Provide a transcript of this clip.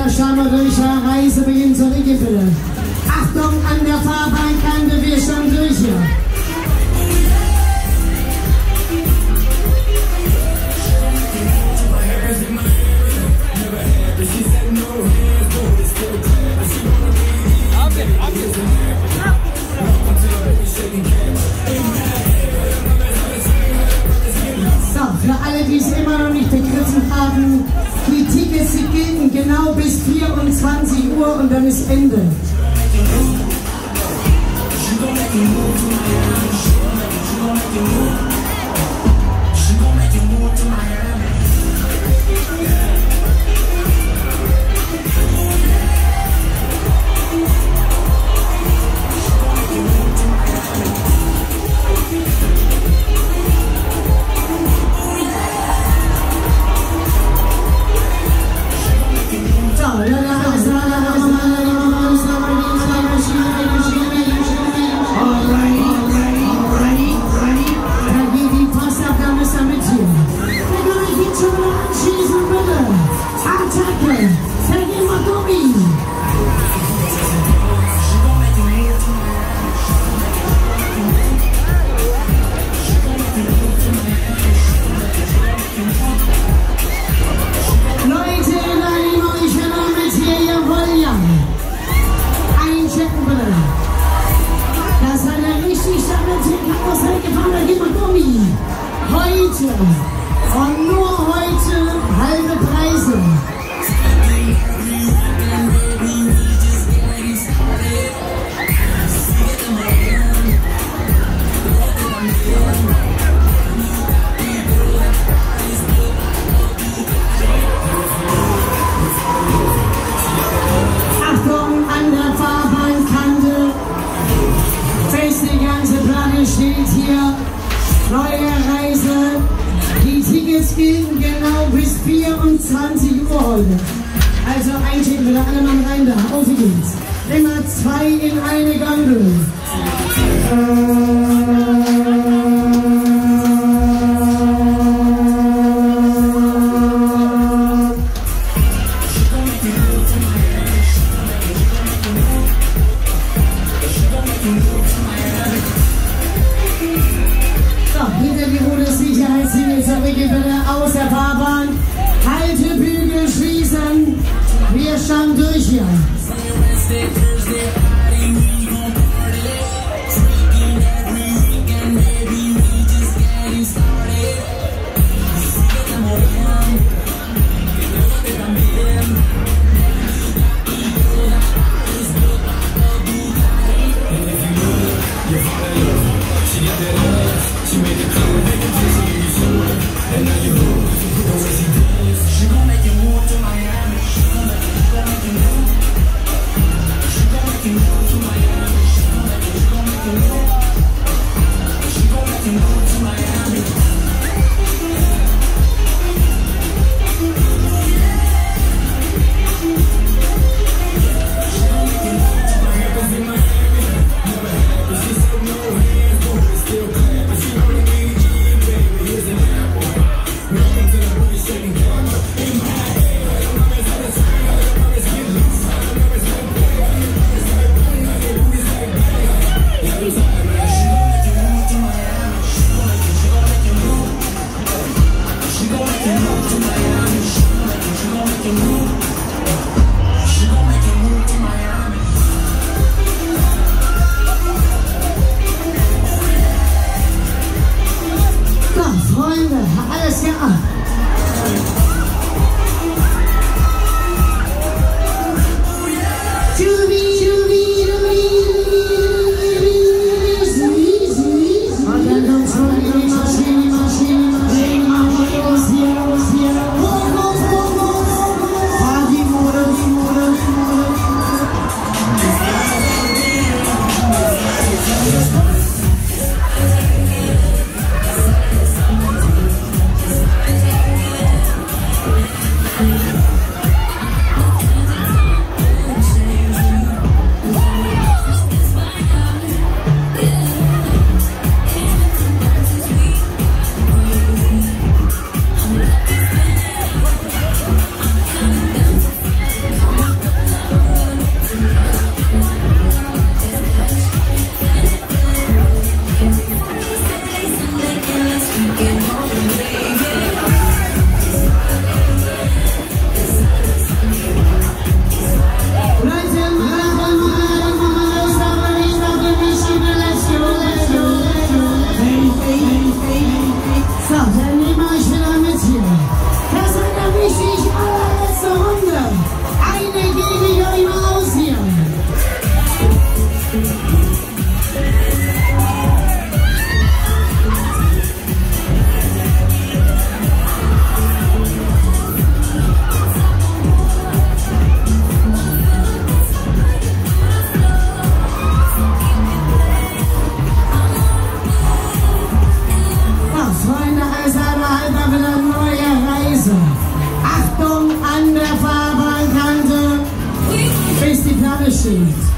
der Stammerdurcher Reise beginnt zur Riegepille. Achtung an der Fahrbahnkante, wir schon durch hier. So, für alle, die es immer noch nicht begriffen haben, die Tickets, die gelten genau bis 24 Uhr und dann ist Ende. Und nur heute halbe Preise. Achtung an der Fahrbahnkante. Fest die ganze Platte steht hier. Neue Reise. Die Tickets gelten genau bis 24 Uhr heute. Also einchecken bitte alle Mann rein da. Auf geht's. Immer 2 in eine Gondel. Hinter die rote Sicherheitslinie zurückgehen bitte aus der Fahrbahn. Haltebügel schließen. Wir schauen durch hier. She gon' make you die Platte steht.